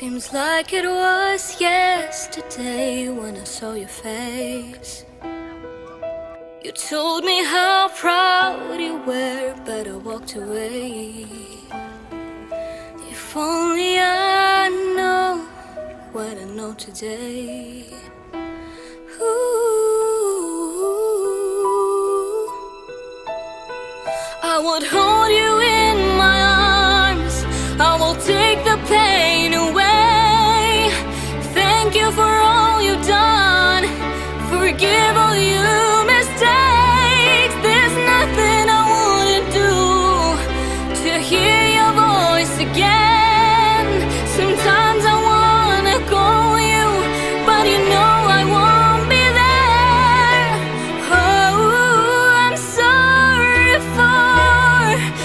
Seems like it was yesterday when I saw your face. You told me how proud you were, but I walked away. If only I know what I know today. Ooh, I would hold you in my arms. I will take the pain away. Thank you for all you've done. Forgive all your mistakes. There's nothing I wouldn't do to hear your voice again. Sometimes I wanna call you, but you know I won't be there. Oh, I'm sorry for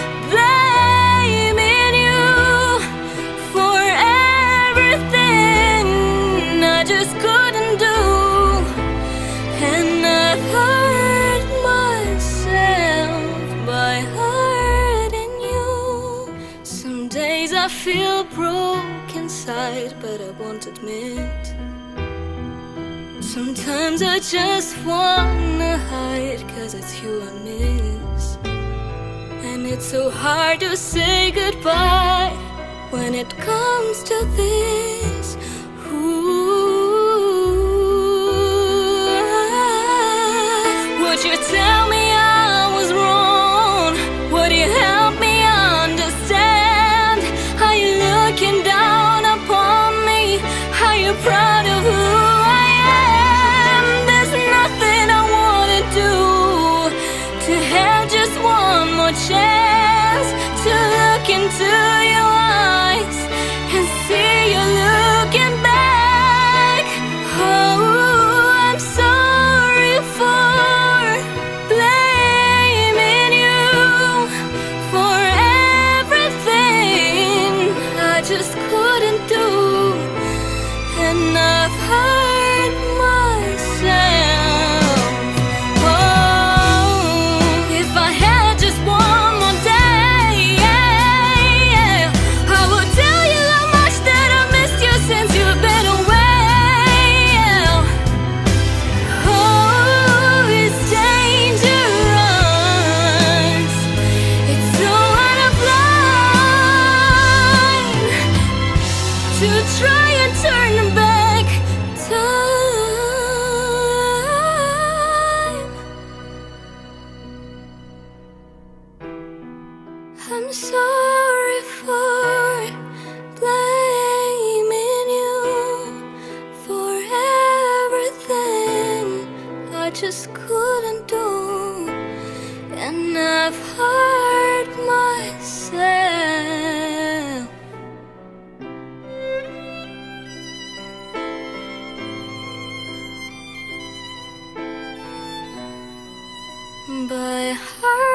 blaming you for everything I just couldn't do. And I've hurt myself by hurting you. Some days I feel broke inside, but I won't admit. Sometimes I just wanna hide, 'cause it's you I miss. And it's so hard to say goodbye when it comes to this. Would you tell me I was wrong? Would you help me understand? Are you looking down upon me? Are you proud of who I am? There's nothing I wanna do to have just one more chance to look into your eyes and see you looking back. Oh, I'm sorry for blaming you for everything I just couldn't do. And I've hurt myself. Oh, if I had just one more day, I would tell you how much that I missed you since you've been away. Oh, it's dangerous. It's so out of line to try and turn back time. I'm sorry for blaming you for everything I just couldn't do. And I've hurt myself by hurt